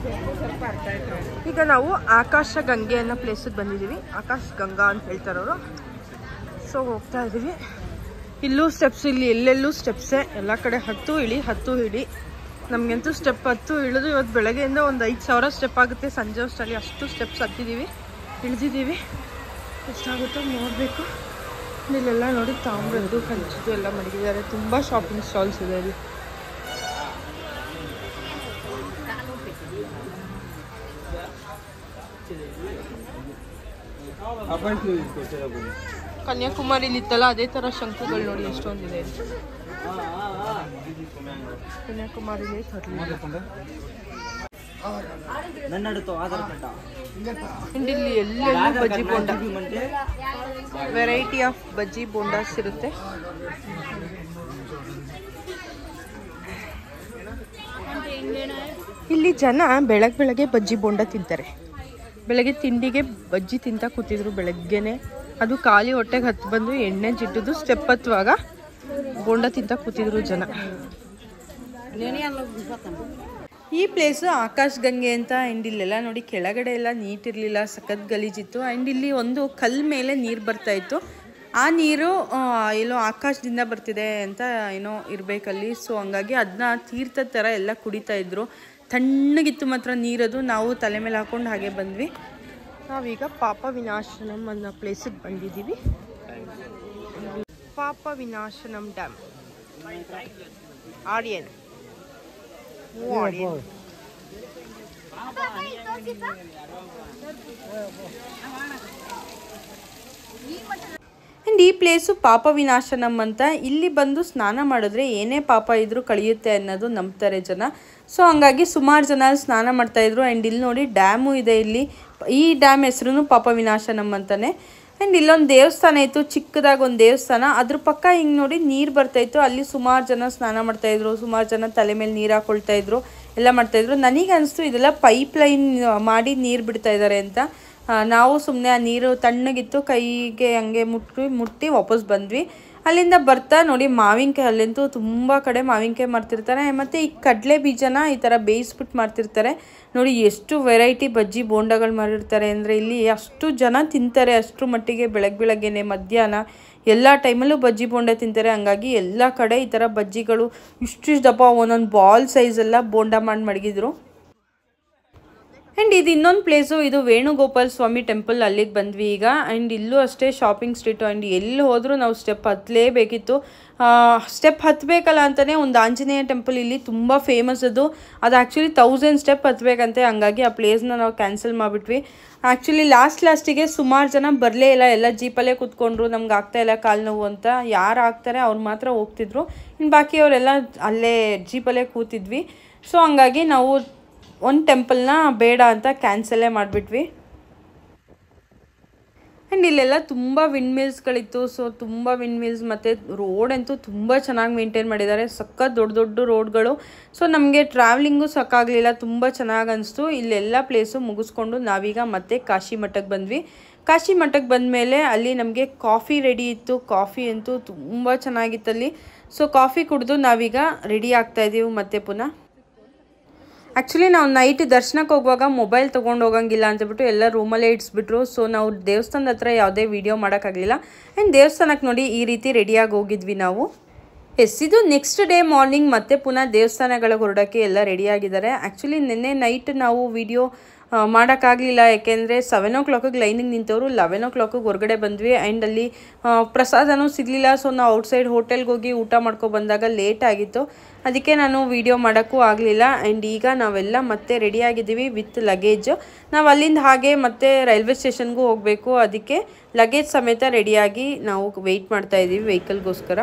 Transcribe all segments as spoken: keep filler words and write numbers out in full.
ಈಗ ನಾವು ಆಕಾಶ ಗಂಗೆ ಅನ್ನೋ ಪ್ಲೇಸಿಗೆ ಬಂದಿದ್ದೀವಿ. ಆಕಾಶ್ ಗಂಗಾ ಅಂತ ಹೇಳ್ತಾರವರು. ಸೊ ಹೋಗ್ತಾ ಇದ್ದೀವಿ. ಇಲ್ಲೂ ಸ್ಟೆಪ್ಸ್, ಇಲ್ಲಿ ಎಲ್ಲೆಲ್ಲೂ ಸ್ಟೆಪ್ಸೇ, ಎಲ್ಲ ಕಡೆ ಹತ್ತು ಇಳಿ ಹತ್ತು ಇಳಿ. ನಮಗಂತೂ ಸ್ಟೆಪ್ ಹತ್ತು ಇಳಿದು ಇವತ್ತು ಬೆಳಗ್ಗೆಯಿಂದ ಒಂದು ಐದು ಸಾವಿರ ಸ್ಟೆಪ್ ಆಗುತ್ತೆ. ಸಂಜೆ ಅಷ್ಟರಲ್ಲಿ ಅಷ್ಟು ಸ್ಟೆಪ್ಸ್ ಹತ್ತಿದ್ದೀವಿ, ಇಳಿದಿದ್ದೀವಿ. ಎಷ್ಟಾಗುತ್ತೋ ನೋಡಬೇಕು. ಇಲ್ಲೆಲ್ಲ ನೋಡಿ ತಾಮ್ರದ್ದು ಕಂಚಿದ್ದು ಎಲ್ಲ ಮಡಗಿದ್ದಾರೆ. ತುಂಬ ಶಾಪಿಂಗ್ ಸ್ಟಾಲ್ಸ್ ಇದೆ ಇಲ್ಲಿ. ಕನ್ಯಾಕುಮಾರಿಲಿ ಇತ್ತಲ್ಲ ಅದೇ ಥರ ಶಂಕುಗಳು ನೋಡಿ ಎಷ್ಟೊಂದಿದೆ. ಕನ್ಯಾಕುಮಾರಿಲಿ ಇಲ್ಲಿ ಎಲ್ಲೆಲ್ಲೂ ಬಜ್ಜಿ ಬೋಂಡ, ವೆರೈಟಿ ಆಫ್ ಬಜ್ಜಿ ಬೋಂಡಾಸ್ ಇರುತ್ತೆ. ಇಲ್ಲಿ ಜನ ಬೆಳಗ್ಗೆ ಬೆಳಗ್ಗೆ ಬಜ್ಜಿ ಬೋಂಡ ತಿಂತಾರೆ. ಬೆಳಗ್ಗೆ ತಿಂಡಿಗೆ ಬಜ್ಜಿ ತಿಂತ ಕೂತಿದ್ರು ಬೆಳಗ್ಗೆನೆ. ಅದು ಖಾಲಿ ಹೊಟ್ಟೆಗೆ ಹತ್ತು ಬಂದು ಎಣ್ಣೆ ಜಿಡ್ಡುದು ಸ್ಟೆಪ್ ಹತ್ತುವಾಗ ಬೋಂಡ ತಿಂತ ಕೂತಿದ್ರು ಜನ. ಈ ಪ್ಲೇಸು ಆಕಾಶ್ ಗಂಗೆ ಅಂತ. ಆ್ಯಂಡ್ ಇಲ್ಲೆಲ್ಲ ನೋಡಿ ಕೆಳಗಡೆ ಎಲ್ಲ ನೀಟಿರಲಿಲ್ಲ, ಸಖತ್ ಗಲೀಜಿತ್ತು. ಆ್ಯಂಡ್ ಇಲ್ಲಿ ಒಂದು ಕಲ್ಲು ಮೇಲೆ ನೀರು ಬರ್ತಾಯಿತ್ತು. ಆ ನೀರು ಎಲ್ಲೋ ಆಕಾಶದಿಂದ ಬರ್ತಿದೆ ಅಂತ ಏನೋ ಇರಬೇಕಲ್ಲಿ. ಸೊ ಹಂಗಾಗಿ ಅದನ್ನ ತೀರ್ಥದ ಥರ ಎಲ್ಲ ಕುಡಿತಾಯಿದ್ರು. ತಣ್ಣಗಿತ್ತು ಮಾತ್ರ ನೀರದು. ನಾವು ತಲೆ ಮೇಲೆ ಹಾಕೊಂಡು ಹಾಗೆ ಬಂದ್ವಿ. ನಾವೀಗ ಪಾಪ ವಿನಾಶನಂ ಅನ್ನೋ ಪ್ಲೇಸಿಗೆ ಬಂದಿದ್ದೀವಿ. ಪಾಪ ವಿನಾಶನಂ ಡ್ಯಾಮ್, ಆರ್ಯನ್ ಆರ್ಯನ್ ಆ್ಯಂಡ್ ಈ ಪ್ಲೇಸು ಪಾಪ ವಿನಾಶನಂ ಅಂತ. ಇಲ್ಲಿ ಬಂದು ಸ್ನಾನ ಮಾಡಿದ್ರೆ ಏನೇ ಪಾಪ ಇದ್ರೂ ಕಳೆಯುತ್ತೆ ಅನ್ನೋದು ನಂಬ್ತಾರೆ ಜನ. ಸೊ ಹಂಗಾಗಿ ಸುಮಾರು ಜನ ಸ್ನಾನ ಮಾಡ್ತಾಯಿದ್ರು. ಆ್ಯಂಡ್ ಇಲ್ಲಿ ನೋಡಿ ಡ್ಯಾಮು ಇದೆ. ಇಲ್ಲಿ ಈ ಡ್ಯಾಮ್ ಹೆಸರು ಪಾಪ ವಿನಾಶನಂ ಅಂತಾನೆ. ಆ್ಯಂಡ್ ಇಲ್ಲೊಂದು ದೇವಸ್ಥಾನ ಇತ್ತು, ಚಿಕ್ಕದಾಗಿ ಒಂದು ದೇವಸ್ಥಾನ. ಅದ್ರ ಪಕ್ಕ ಹಿಂಗೆ ನೋಡಿ ನೀರು ಬರ್ತಾಯಿತ್ತು. ಅಲ್ಲಿ ಸುಮಾರು ಜನ ಸ್ನಾನ ಮಾಡ್ತಾಯಿದ್ರು, ಸುಮಾರು ಜನ ತಲೆ ಮೇಲೆ ನೀರು ಹಾಕ್ಕೊಳ್ತಾಯಿದ್ರು, ಎಲ್ಲ ಮಾಡ್ತಾಯಿದ್ರು. ನನಗೆ ಅನಿಸ್ತು ಇದೆಲ್ಲ ಪೈಪ್ ಲೈನ್ ಮಾಡಿ ನೀರು ಬಿಡ್ತಾ ಇದ್ದಾರೆ ಅಂತ. ನಾವು ಸುಮ್ಮನೆ ಆ ನೀರು ತಣ್ಣಗಿತ್ತು, ಕೈಗೆ ಹಂಗೆ ಮುಟ್ಟಿ ಮುಟ್ಟಿ ವಾಪಸ್ ಬಂದ್ವಿ. ಅಲ್ಲಿಂದ ಬರ್ತಾ ನೋಡಿ ಮಾವಿನಕಾಯಿ, ಅಲ್ಲಂತೂ ತುಂಬ ಕಡೆ ಮಾವಿನಕಾಯಿ ಮಾರ್ತಿರ್ತಾರೆ. ಮತ್ತು ಈ ಕಡಲೆ ಬೀಜನ ಈ ಥರ ಬೇಯಿಸ್ಬಿಟ್ಟು ಮಾಡ್ತಿರ್ತಾರೆ. ನೋಡಿ ಎಷ್ಟು ವೆರೈಟಿ ಬಜ್ಜಿ ಬೋಂಡಗಳು ಮಾಡಿರ್ತಾರೆ ಅಂದರೆ ಇಲ್ಲಿ ಅಷ್ಟು ಜನ ತಿಂತಾರೆ. ಅಷ್ಟರ ಮಟ್ಟಿಗೆ ಬೆಳಗ್ಗೆ ಬೆಳಗ್ಗೆನೆ ಮಧ್ಯಾಹ್ನ ಎಲ್ಲ ಟೈಮಲ್ಲೂ ಬಜ್ಜಿ ಬೋಂಡ ತಿಂತಾರೆ. ಹಂಗಾಗಿ ಎಲ್ಲ ಕಡೆ ಈ ಥರ ಬಜ್ಜಿಗಳು ಇಷ್ಟಿಷ್ಟು ದಪ್ಪ ಒಂದೊಂದು ಬಾಲ್ ಸೈಜೆಲ್ಲ ಬೋಂಡ ಮಾಡಿ ಮಡಗಿದ್ರು. ಆ್ಯಂಡ್ ಇದು ಇನ್ನೊಂದು ಪ್ಲೇಸು, ಇದು ವೇಣುಗೋಪಾಲ ಸ್ವಾಮಿ ಟೆಂಪಲ್. ಅಲ್ಲಿಗೆ ಬಂದ್ವಿ ಈಗ. ಆ್ಯಂಡ್ ಇಲ್ಲೂ ಅಷ್ಟೇ ಶಾಪಿಂಗ್ ಸ್ಟ್ರೀಟು. ಆ್ಯಂಡ್ ಎಲ್ಲಿ ಹೋದರೂ ನಾವು ಸ್ಟೆಪ್ ಹತ್ತಲೇಬೇಕಿತ್ತು. ಸ್ಟೆಪ್ ಹತ್ತಬೇಕಲ್ಲ ಅಂತಲೇ ಒಂದು ಆಂಜನೇಯ ಟೆಂಪಲ್ ಇಲ್ಲಿ ತುಂಬ ಫೇಮಸ್. ಅದು ಅದು ಆ್ಯಕ್ಚುಲಿ ತೌಸಂಡ್ ಸ್ಟೆಪ್ ಹತ್ತಬೇಕಂತೆ. ಹಂಗಾಗಿ ಆ ಪ್ಲೇಸ್ನ ನಾವು ಕ್ಯಾನ್ಸಲ್ ಮಾಡಿಬಿಟ್ವಿ. ಆ್ಯಕ್ಚುಲಿ ಲಾಸ್ಟ್ ಲಾಸ್ಟಿಗೆ ಸುಮಾರು ಜನ ಬರಲೇ ಇಲ್ಲ, ಎಲ್ಲ ಜೀಪಲ್ಲೇ ಕೂತ್ಕೊಂಡ್ರು. ನಮ್ಗೆ ಆಗ್ತಾಯಿಲ್ಲ ಕಾಲು ನೋವು ಅಂತ. ಯಾರು ಆಗ್ತಾರೆ ಅವ್ರು ಮಾತ್ರ ಹೋಗ್ತಿದ್ರು, ಇನ್ನು ಬಾಕಿಯವರೆಲ್ಲ ಅಲ್ಲೇ ಜೀಪಲ್ಲೇ ಕೂತಿದ್ವಿ. ಸೊ ಹಂಗಾಗಿ ನಾವು ಒಂದು ಟೆಂಪಲ್ನ ಬೇಡ ಅಂತ ಕ್ಯಾನ್ಸಲೇ ಮಾಡಿಬಿಟ್ವಿ. ಆ್ಯಂಡ್ ಇಲ್ಲೆಲ್ಲ ತುಂಬ ವಿಂಡ್ ಮಿಲ್ಸ್ಗಳಿತ್ತು. ಸೊ ತುಂಬ ವಿಂಡ್ ಮಿಲ್ಸ್ ಮತ್ತು ರೋಡ್ ಅಂತೂ ತುಂಬ ಚೆನ್ನಾಗಿ ಮೇಂಟೈನ್ ಮಾಡಿದ್ದಾರೆ. ಸಖತ್ ದೊಡ್ಡ ದೊಡ್ಡ ರೋಡ್ಗಳು. ಸೊ ನಮಗೆ ಟ್ರಾವೆಲಿಂಗು ಸಾಕಾಗಲಿಲ್ಲ, ತುಂಬ ಚೆನ್ನಾಗಿ ಅನಿಸ್ತು. ಇಲ್ಲೆಲ್ಲ ಪ್ಲೇಸು ಮುಗಿಸ್ಕೊಂಡು ನಾವೀಗ ಮತ್ತೆ ಕಾಶಿ ಮಠಕ್ಕೆ ಬಂದ್ವಿ. ಕಾಶಿ ಮಠಕ್ಕೆ ಬಂದಮೇಲೆ ಅಲ್ಲಿ ನಮಗೆ ಕಾಫಿ ರೆಡಿ ಇತ್ತು. ಕಾಫಿ ಅಂತೂ ತುಂಬ ಚೆನ್ನಾಗಿತ್ತಲ್ಲಿ. ಸೊ ಕಾಫಿ ಕುಡಿದು ನಾವೀಗ ರೆಡಿ ಆಗ್ತಾಯಿದ್ದೀವಿ ಮತ್ತೆ ಪುನಃ. ಆ್ಯಕ್ಚುಲಿ ನಾವು ನೈಟ್ ದರ್ಶನಕ್ಕೆ ಹೋಗುವಾಗ ಮೊಬೈಲ್ ತೊಗೊಂಡು ಹೋಗಂಗಿಲ್ಲ ಅಂತಬಿಟ್ಟು ಎಲ್ಲ ರೂಮಲ್ಲೇ ಇಡಿಸ್ಬಿಟ್ರು. ಸೊ ನಾವು ದೇವಸ್ಥಾನದ ಹತ್ರ ಯಾವುದೇ ವೀಡಿಯೋ ಮಾಡೋಕ್ಕಾಗಲಿಲ್ಲ. ಆ್ಯಂಡ್ ದೇವಸ್ಥಾನಕ್ಕೆ ನೋಡಿ ಈ ರೀತಿ ರೆಡಿಯಾಗಿ ಹೋಗಿದ್ವಿ ನಾವು. ಎಸ್, ಇದು ನೆಕ್ಸ್ಟ್ ಡೇ ಮಾರ್ನಿಂಗ್ ಮತ್ತೆ ಪುನಃ ದೇವಸ್ಥಾನಗಳಿಗೆ ಹೊರಡೋಕ್ಕೆ ಎಲ್ಲ ರೆಡಿಯಾಗಿದ್ದಾರೆ. ಆ್ಯಕ್ಚುಲಿ ನಿನ್ನೆ ನೈಟ್ ನಾವು ವೀಡಿಯೋ ಮಾಡೋಕ್ಕಾಗಲಿಲ್ಲ, ಯಾಕೆಂದರೆ ಸೆವೆನ್ ಓ ಕ್ಲಾಕಿಗೆ ಲೈನಿಗೆ ನಿಂತವರು ಲೆವೆನ್ ಓ ಕ್ಲಾಕಿಗೆ ಹೊರಗಡೆ ಬಂದ್ವಿ. ಆ್ಯಂಡ್ ಅಲ್ಲಿ ಪ್ರಸಾದನೂ ಸಿಗಲಿಲ್ಲ. ಸೊ ನಾವು ಔಟ್ಸೈಡ್ ಹೋಟೆಲ್ಗೆ ಹೋಗಿ ಊಟ ಮಾಡ್ಕೊ ಬಂದಾಗ ಲೇಟ್ ಆಗಿತ್ತು. ಅದಕ್ಕೆ ನಾನು ವೀಡಿಯೋ ಮಾಡೋಕ್ಕೂ ಆಗಲಿಲ್ಲ. ಆ್ಯಂಡ್ ಈಗ ನಾವೆಲ್ಲ ಮತ್ತೆ ರೆಡಿಯಾಗಿದ್ದೀವಿ ವಿತ್ ಲಗೇಜು. ನಾವು ಅಲ್ಲಿಂದ ಹಾಗೆ ಮತ್ತೆ ರೈಲ್ವೆ ಸ್ಟೇಷನ್ಗೂ ಹೋಗಬೇಕು. ಅದಕ್ಕೆ ಲಗೇಜ್ ಸಮೇತ ರೆಡಿಯಾಗಿ ನಾವು ವೆಯ್ಟ್ ಮಾಡ್ತಾಯಿದ್ದೀವಿ ವೆಹಿಕಲ್ಗೋಸ್ಕರ.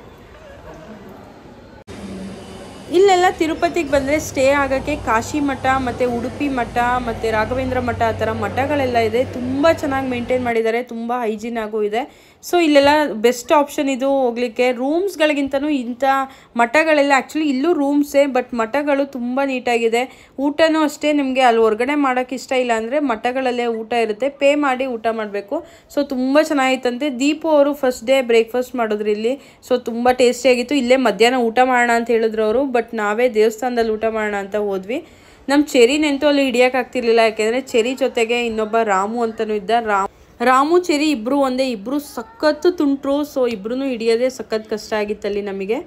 ಇಲ್ಲೆಲ್ಲ ತಿರುಪತಿಗೆ ಬಂದರೆ ಸ್ಟೇ ಆಗೋಕ್ಕೆ ಕಾಶಿ ಮಠ ಮತ್ತು ಉಡುಪಿ ಮಠ ಮತ್ತು ರಾಘವೇಂದ್ರ ಮಠ ಆ ಥರ ಮಠಗಳೆಲ್ಲ ಇದೆ. ತುಂಬ ಚೆನ್ನಾಗಿ ಮೇಂಟೈನ್ ಮಾಡಿದ್ದಾರೆ, ತುಂಬ ಹೈಜೀನ್ ಆಗೂ ಇದೆ. ಸೊ ಇಲ್ಲೆಲ್ಲ ಬೆಸ್ಟ್ ಆಪ್ಷನ್ ಇದು ಹೋಗಲಿಕ್ಕೆ. ರೂಮ್ಸ್ಗಳಿಗಿಂತನೂ ಇಂಥ ಮಠಗಳೆಲ್ಲ ಆ್ಯಕ್ಚುಲಿ ಇಲ್ಲೂ ರೂಮ್ಸೇ, ಬಟ್ ಮಠಗಳು ತುಂಬ ನೀಟಾಗಿದೆ. ಊಟನೂ ಅಷ್ಟೇ, ನಿಮಗೆ ಅಲ್ಲಿ ಹೊರಗಡೆ ಮಾಡೋಕ್ಕೆ ಇಷ್ಟ ಇಲ್ಲ ಅಂದರೆ ಮಠಗಳಲ್ಲೇ ಊಟ ಇರುತ್ತೆ, ಪೇ ಮಾಡಿ ಊಟ ಮಾಡಬೇಕು. ಸೊ ತುಂಬ ಚೆನ್ನಾಗಿತ್ತಂತೆ. ದೀಪು ಅವರು ಫಸ್ಟ್ ಡೇ ಬ್ರೇಕ್ಫಾಸ್ಟ್ ಮಾಡಿದ್ರು ಇಲ್ಲಿ. ಸೊ ತುಂಬ ಟೇಸ್ಟಿಯಾಗಿತ್ತು. ಇಲ್ಲೇ ಮಧ್ಯಾಹ್ನ ಊಟ ಮಾಡೋಣ ಅಂತ ಹೇಳಿದ್ರು ಅವರು, ಬಟ್ ನಾವೇ ದೇವಸ್ಥಾನದಲ್ಲಿ ಊಟ ಮಾಡೋಣ ಅಂತ ಹೋದ್ವಿ. ನಮ್ಮ ಚೆರಿನೆಂತೂ ಅಲ್ಲಿ ಹಿಡಿಯೋಕ್ಕಾಗ್ತಿರ್ಲಿಲ್ಲ, ಯಾಕೆಂದರೆ ಚೆರಿ ಜೊತೆಗೆ ಇನ್ನೊಬ್ಬ ರಾಮು ಅಂತಲೂ ಇದ್ದ. ರಾಮ್ ರಾಮು ಚೆರಿ ಇಬ್ಬರು ಒಂದೇ, ಇಬ್ಬರು ಸಖತ್ತು ತುಂಟ್ರು. ಸೊ ಇಬ್ಬರೂ ಹಿಡಿಯೋದೇ ಸಖತ್ ಕಷ್ಟ ಆಗಿತ್ತಲ್ಲಿ ನಮಗೆ.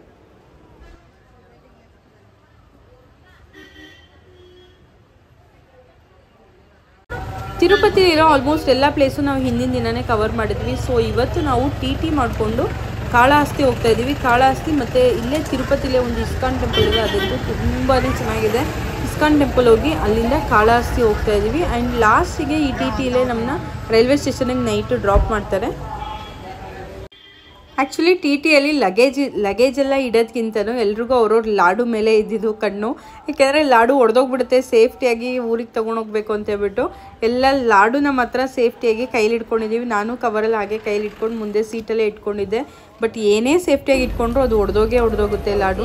ತಿರುಪತಿ ಇರೋ ಆಲ್ಮೋಸ್ಟ್ ಎಲ್ಲ ಪ್ಲೇಸು ನಾವು ಹಿಂದಿನ ದಿನವೇ ಕವರ್ ಮಾಡಿದ್ವಿ. ಸೊ ಇವತ್ತು ನಾವು ಟಿ ಟಿ ಮಾಡಿಕೊಂಡು ಕಾಳಹಸ್ತಿ ಹೋಗ್ತಾ ಇದ್ದೀವಿ. ಕಾಳಹಸ್ತಿ ಮತ್ತು ಇಲ್ಲೇ ತಿರುಪತಿಲೇ ಒಂದು ಇಸ್ಕಾನ್ ಟೆಂಪಲ್ ಇದೆ, ಅದಂತೂ ತುಂಬಾ ಚೆನ್ನಾಗಿದೆ. ಇಸ್ಕಾನ್ ಟೆಂಪಲ್ ಹೋಗಿ ಅಲ್ಲಿಂದ ಕಾಳಹಸ್ತಿ ಹೋಗ್ತಾ ಇದ್ದೀವಿ. ಆ್ಯಂಡ್ ಲಾಸ್ಟಿಗೆ ಈ ಟಿ ಟಿಲೇ ನಮ್ಮನ್ನ ರೈಲ್ವೆ ಸ್ಟೇಷನಿಗೆ ನೈಟು ಡ್ರಾಪ್ ಮಾಡ್ತಾರೆ. ಆ್ಯಕ್ಚುಲಿ ಟಿ ಟಿಯಲ್ಲಿ ಲಗೇಜ್ ಲಗೇಜೆಲ್ಲ ಇಡೋದ್ಕಿಂತನೂ ಎಲ್ರಿಗೂ ಅವ್ರವ್ರ ಲಾಡು ಮೇಲೆ ಇದ್ದಿದ್ದು ಕಣ್ಣು, ಏಕೆಂದರೆ ಲಾಡು ಒಡೆದೋಗ್ಬಿಡುತ್ತೆ, ಸೇಫ್ಟಿಯಾಗಿ ಊರಿಗೆ ತೊಗೊಂಡೋಗ್ಬೇಕು ಅಂತ ಹೇಳ್ಬಿಟ್ಟು ಎಲ್ಲ ಲಾಡುನ ಮಾತ್ರ ಸೇಫ್ಟಿಯಾಗಿ ಕೈಲಿ ಇಟ್ಕೊಂಡಿದ್ದೀವಿ. ನಾನು ಕವರಲ್ಲಿ ಹಾಗೆ ಕೈಲಿ ಇಟ್ಕೊಂಡು ಮುಂದೆ ಸೀಟಲ್ಲೇ ಇಟ್ಕೊಂಡಿದ್ದೆ. ಬಟ್ ಏನೇ ಸೇಫ್ಟಿಯಾಗಿ ಇಟ್ಕೊಂಡ್ರು ಅದು ಒಡೆದೋಗೇ ಒಡೆದೋಗುತ್ತೆ ಲಾಡು.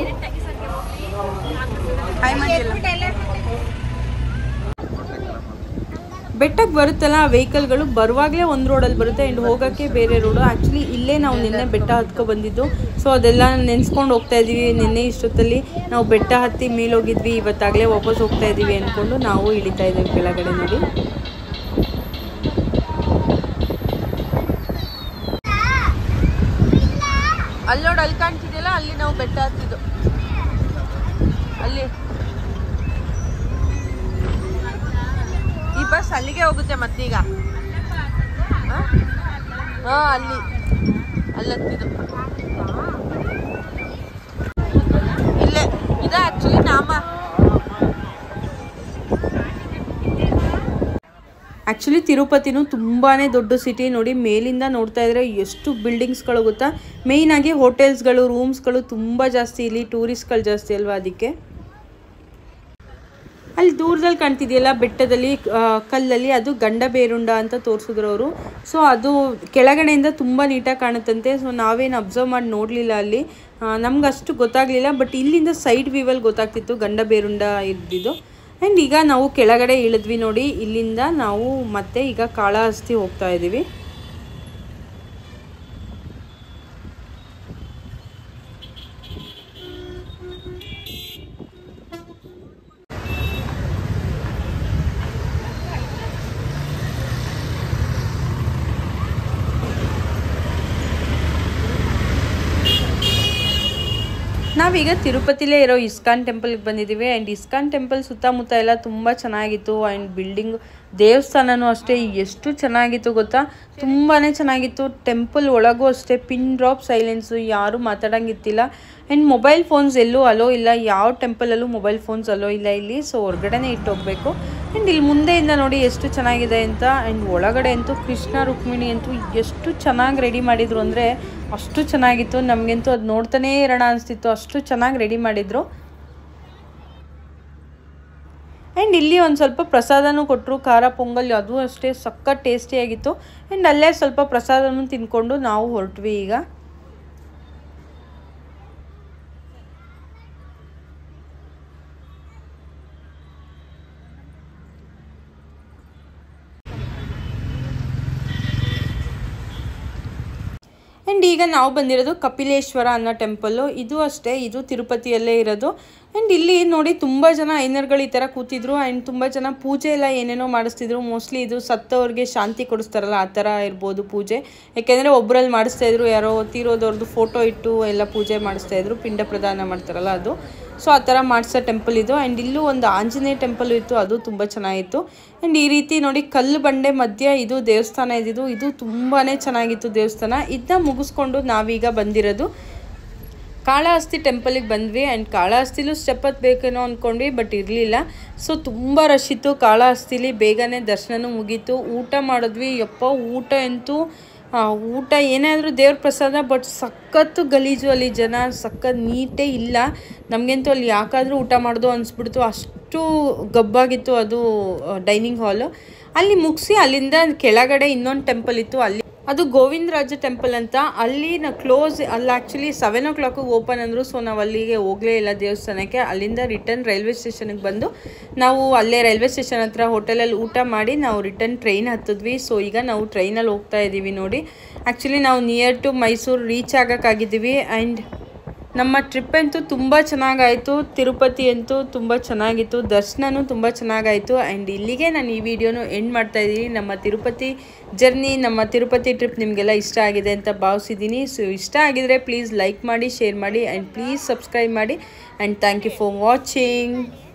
ಬೆಟ್ಟಕ್ಕೆ ಬರುತ್ತಲ್ಲ ಆ ವೆಹಿಕಲ್ಗಳು ಬರುವಾಗಲೇ ಒಂದು ರೋಡಲ್ಲಿ ಬರುತ್ತೆ ಆ್ಯಂಡ್ ಹೋಗೋಕ್ಕೆ ಬೇರೆ ರೋಡು. ಆ್ಯಕ್ಚುಲಿ ಇಲ್ಲೇ ನಾವು ನಿನ್ನೆ ಬೆಟ್ಟ ಹತ್ಕೊ ಬಂದಿದ್ದು. ಸೊ ಅದೆಲ್ಲ ನೆನೆಸ್ಕೊಂಡು ಹೋಗ್ತಾ ಇದ್ದೀವಿ. ನಿನ್ನೆ ಇಷ್ಟೊತ್ತಲ್ಲಿ ನಾವು ಬೆಟ್ಟ ಹತ್ತಿ ಮೇಲೆ ಹೋಗಿದ್ವಿ, ಇವತ್ತಾಗಲೇ ವಾಪಸ್ ಹೋಗ್ತಾ ಇದ್ದೀವಿ ಅಂದ್ಕೊಂಡು ನಾವು ಇಳಿತಾ ಇದ್ದೀವಿ ಕೆಳಗಡೆ. ನೋಡಿ ಅಲ್ಲೋಡು, ಅಲ್ಲಿ ಕಾಣ್ತಿದೆಯಲ್ಲ, ಅಲ್ಲಿ ನಾವು ಬೆಟ್ಟ ಹತ್ತಿದ್ದು. ಅಲ್ಲಿ ಈ ಬಸ್ ಅಲ್ಲಿಗೆ ಹೋಗುತ್ತೆ ಮತ್ತೀಗ. ಹಾಂ ಅಲ್ಲಿ ಅಲ್ಲಿ ಹತ್ತಿದ್ದು ಇಲ್ಲೇ ಇದೆ ಆ್ಯಕ್ಚುಲಿ ನಾಮ. ಆ್ಯಕ್ಚುಲಿ ತಿರುಪತಿನೂ ತುಂಬಾ ದೊಡ್ಡ ಸಿಟಿ. ನೋಡಿ ಮೇಲಿಂದ ನೋಡ್ತಾ ಇದ್ರೆ ಎಷ್ಟು ಬಿಲ್ಡಿಂಗ್ಸ್ಗಳು ಗೊತ್ತಾ. ಮೇಯ್ನಾಗಿ ಹೋಟೆಲ್ಸ್ಗಳು, ರೂಮ್ಸ್ಗಳು ತುಂಬ ಜಾಸ್ತಿ ಇಲ್ಲಿ, ಟೂರಿಸ್ಟ್ಗಳು ಜಾಸ್ತಿ ಅಲ್ವಾ, ಅದಕ್ಕೆ. ಅಲ್ಲಿ ದೂರದಲ್ಲಿ ಕಾಣ್ತಿದೆಯಲ್ಲ ಬೆಟ್ಟದಲ್ಲಿ ಕಲ್ಲಲ್ಲಿ, ಅದು ಗಂಡಬೇರುಂಡ ಅಂತ ತೋರಿಸಿದ್ರು ಅವರು. ಸೊ ಅದು ಕೆಳಗಡೆಯಿಂದ ತುಂಬ ನೀಟಾಗಿ ಕಾಣುತ್ತಂತೆ. ಸೊ ನಾವೇನು ಅಬ್ಸರ್ವ್ ಮಾಡಿ ನೋಡಲಿಲ್ಲ ಅಲ್ಲಿ, ನಮ್ಗೆ ಅಷ್ಟು ಗೊತ್ತಾಗಲಿಲ್ಲ. ಬಟ್ ಇಲ್ಲಿಂದ ಸೈಡ್ ವ್ಯೂವಲ್ಲಿ ಗೊತ್ತಾಗ್ತಿತ್ತು ಗಂಡಬೇರುಂಡ ಇದ್ದಿದ್ದು. ಆ್ಯಂಡ್ ಈಗ ನಾವು ಕೆಳಗಡೆ ಇಳಿದ್ವಿ ನೋಡಿ. ಇಲ್ಲಿಂದ ನಾವು ಮತ್ತೆ ಈಗ ಕಾಳಹಸ್ತಿ ಹೋಗ್ತಾ ಇದ್ದೀವಿ. ನಾವೀಗ ತಿರುಪತಿಲೇ ಇರೋ ಇಸ್ಕಾನ್ ಟೆಂಪಲ್ಗೆ ಬಂದಿದ್ದೀವಿ. ಆ್ಯಂಡ್ ಇಸ್ಕಾನ್ ಟೆಂಪಲ್ ಸುತ್ತಮುತ್ತ ಎಲ್ಲ ತುಂಬ ಚೆನ್ನಾಗಿತ್ತು. ಆ್ಯಂಡ್ ಬಿಲ್ಡಿಂಗ್, ದೇವಸ್ಥಾನನೂ ಅಷ್ಟೇ ಎಷ್ಟು ಚೆನ್ನಾಗಿತ್ತು ಗೊತ್ತಾ, ತುಂಬಾ ಚೆನ್ನಾಗಿತ್ತು. ಟೆಂಪಲ್ ಒಳಗೂ ಅಷ್ಟೇ ಪಿನ್ ಡ್ರಾಪ್ ಸೈಲೆನ್ಸು, ಯಾರೂ ಮಾತಾಡೋಂಗಿತ್ತಿಲ್ಲ. ಆ್ಯಂಡ್ ಮೊಬೈಲ್ ಫೋನ್ಸ್ ಎಲ್ಲೂ ಅಲೋ ಇಲ್ಲ, ಯಾವ ಟೆಂಪಲಲ್ಲೂ ಮೊಬೈಲ್ ಫೋನ್ಸ್ ಅಲೋ ಇಲ್ಲ ಇಲ್ಲಿ. ಸೊ ಹೊರಗಡೆನೇ ಇಟ್ಟು ಹೋಗಬೇಕು. ಆ್ಯಂಡ್ ಇಲ್ಲಿ ಮುಂದೆಯಿಂದ ನೋಡಿ ಎಷ್ಟು ಚೆನ್ನಾಗಿದೆ ಅಂತ. ಆ್ಯಂಡ್ ಒಳಗಡೆ ಅಂತೂ ಕೃಷ್ಣ ರುಕ್ಮಿಣಿ ಅಂತೂ ಎಷ್ಟು ಚೆನ್ನಾಗಿ ರೆಡಿ ಮಾಡಿದರು ಅಂದರೆ ಅಷ್ಟು ಚೆನ್ನಾಗಿತ್ತು. ನಮಗಂತೂ ಅದು ನೋಡ್ತಾನೇ ಇರೋಣ ಅನಿಸ್ತಿತ್ತು, ಅಷ್ಟು ಚೆನ್ನಾಗಿ ರೆಡಿ ಮಾಡಿದರು. ಆ್ಯಂಡ್ ಇಲ್ಲಿ ಒಂದು ಸ್ವಲ್ಪ ಪ್ರಸಾದನೂ ಕೊಟ್ಟರು, ಖಾರ ಪೊಂಗಲ್, ಅದು ಅಷ್ಟೇ ಸಖತ್ ಟೇಸ್ಟಿಯಾಗಿತ್ತು. ಆ್ಯಂಡ್ ಅಲ್ಲೇ ಸ್ವಲ್ಪ ಪ್ರಸಾದನೂ ತಿಂದ್ಕೊಂಡು ನಾವು ಹೊರಟ್ವಿ ಈಗ. ಆ್ಯಂಡ್ ಈಗ ನಾವು ಬಂದಿರೋದು ಕಪಿಲೇಶ್ವರ ಅನ್ನೋ ಟೆಂಪಲ್ಲು. ಇದು ಅಷ್ಟೇ, ಇದು ತಿರುಪತಿಯಲ್ಲೇ ಇರೋದು. ಆ್ಯಂಡ್ ಇಲ್ಲಿ ನೋಡಿ ತುಂಬ ಜನ ಐನರ್ಗಳು ಈ ಥರ ಕೂತಿದ್ರು. ಆ್ಯಂಡ್ ತುಂಬ ಜನ ಪೂಜೆ ಎಲ್ಲ ಏನೇನೋ ಮಾಡಿಸ್ತಿದ್ರು. ಮೋಸ್ಟ್ಲಿ ಇದು ಸತ್ತವ್ರಿಗೆ ಶಾಂತಿ ಕೊಡಿಸ್ತಾರಲ್ಲ ಆ ಥರ ಇರ್ಬೋದು ಪೂಜೆ. ಯಾಕೆಂದರೆ ಒಬ್ಬರಲ್ಲಿ ಮಾಡಿಸ್ತಾಯಿದ್ರು, ಯಾರೋ ತೀರೋದವ್ರದ್ದು ಫೋಟೋ ಇಟ್ಟು ಎಲ್ಲ ಪೂಜೆ ಮಾಡಿಸ್ತಾಯಿದ್ರು, ಪಿಂಡ ಪ್ರದಾನ ಮಾಡ್ತಾರಲ್ಲ ಅದು. ಸೊ ಆ ಥರ ಮಾಡಿಸೋ ಟೆಂಪಲ್ ಇದು. ಆ್ಯಂಡ್ ಇಲ್ಲೂ ಒಂದು ಆಂಜನೇಯ ಟೆಂಪಲ್ ಇತ್ತು, ಅದು ತುಂಬ ಚೆನ್ನಾಗಿತ್ತು. ಆ್ಯಂಡ್ ಈ ರೀತಿ ನೋಡಿ ಕಲ್ಲು ಬಂಡೆ ಮಧ್ಯೆ ಇದು ದೇವಸ್ಥಾನ ಇದ್ದಿದ್ದು. ಇದು ತುಂಬಾ ಚೆನ್ನಾಗಿತ್ತು ದೇವಸ್ಥಾನ. ಇದನ್ನ ಮುಗಿಸ್ಕೊಂಡು ನಾವೀಗ ಬಂದಿರೋದು ಕಾಳಹಸ್ತಿ ಟೆಂಪಲಿಗೆ ಬಂದ್ವಿ. ಆ್ಯಂಡ್ ಕಾಳಹಸ್ತಿಲೂ ಸ್ಟೆಪ್ ಹತ್ತಬೇಕೇನೋ ಅಂದ್ಕೊಂಡ್ವಿ, ಬಟ್ ಇರಲಿಲ್ಲ. ಸೊ ತುಂಬ ರಶ್ ಇತ್ತು ಕಾಳಹಸ್ತಿಲಿ. ಬೇಗನೆ ದರ್ಶನನೂ ಮುಗೀತು. ಊಟ ಮಾಡಿದ್ವಿ. ಯಪ್ಪ ಊಟ ಅಂತೂ ಊಟ ಏನೇ ಆದರೂ ದೇವ್ರ ಪ್ರಸಾದ, ಬಟ್ ಸಖತ್ತು ಗಲೀಜು ಅಲ್ಲಿ ಜನ, ಸಖತ್ ನೀಟೇ ಇಲ್ಲ. ನಮಗಂತೂ ಅಲ್ಲಿ ಯಾಕಾದರೂ ಊಟ ಮಾಡೋದು ಅನಿಸ್ಬಿಡ್ತು, ಅಷ್ಟು ಗಬ್ಬಾಗಿತ್ತು ಅದು ಡೈನಿಂಗ್ ಹಾಲು. ಅಲ್ಲಿ ಮುಗಿಸಿ ಅಲ್ಲಿಂದ ಕೆಳಗಡೆ ಇನ್ನೊಂದು ಟೆಂಪಲ್ ಇತ್ತು, ಅಲ್ಲಿ ಅದು ಗೋವಿಂದರಾಜ ಟೆಂಪಲ್ ಅಂತ. ಅಲ್ಲಿ ನಾ ಕ್ಲೋಸ್, ಅಲ್ಲಿ ಆ್ಯಕ್ಚುಲಿ ಸೆವೆನ್ ಓ ಕ್ಲಾಕಿಗೆ ಓಪನ್ ಅಂದರು. ಸೊ ನಾವು ಅಲ್ಲಿಗೆ ಹೋಗಲೇ ಇಲ್ಲ ದೇವಸ್ಥಾನಕ್ಕೆ. ಅಲ್ಲಿಂದ ರಿಟರ್ನ್ ರೈಲ್ವೆ ಸ್ಟೇಷನ್ಗೆ ಬಂದು ನಾವು ಅಲ್ಲೇ ರೈಲ್ವೆ ಸ್ಟೇಷನ್ ಹತ್ರ ಹೋಟೆಲಲ್ಲಿ ಊಟ ಮಾಡಿ ನಾವು ರಿಟರ್ನ್ ಟ್ರೈನ್ ಹತ್ತಿದ್ವಿ. ಸೊ ಈಗ ನಾವು ಟ್ರೈನಲ್ಲಿ ಹೋಗ್ತಾ ಇದ್ದೀವಿ ನೋಡಿ. ಆ್ಯಕ್ಚುಲಿ ನಾವು ನಿಯರ್ ಟು ಮೈಸೂರು ರೀಚ್ ಆಗೋಕ್ಕಾಗಿದ್ದೀವಿ. ಆ್ಯಂಡ್ ನಮ್ಮ ಟ್ರಿಪ್ ಅಂತೂ ತುಂಬ ಚೆನ್ನಾಗಾಯಿತು. ತಿರುಪತಿ ಅಂತೂ ತುಂಬ ಚೆನ್ನಾಗಿತ್ತು, ದರ್ಶನವೂ ತುಂಬ ಚೆನ್ನಾಗಾಯಿತು. ಆ್ಯಂಡ್ ಇಲ್ಲಿಗೆ ನಾನು ಈ ವಿಡಿಯೋನು ಎಂಡ್ ಮಾಡ್ತಾಯಿದ್ದೀನಿ. ನಮ್ಮ ತಿರುಪತಿ ಜರ್ನಿ, ನಮ್ಮ ತಿರುಪತಿ ಟ್ರಿಪ್ ನಿಮಗೆಲ್ಲ ಇಷ್ಟ ಆಗಿದೆ ಅಂತ ಭಾವಿಸಿದ್ದೀನಿ. ಸೊ ಇಷ್ಟ ಆಗಿದರೆ ಪ್ಲೀಸ್ ಲೈಕ್ ಮಾಡಿ, ಶೇರ್ ಮಾಡಿ, ಆ್ಯಂಡ್ ಪ್ಲೀಸ್ ಸಬ್ಸ್ಕ್ರೈಬ್ ಮಾಡಿ. And thank you for watching.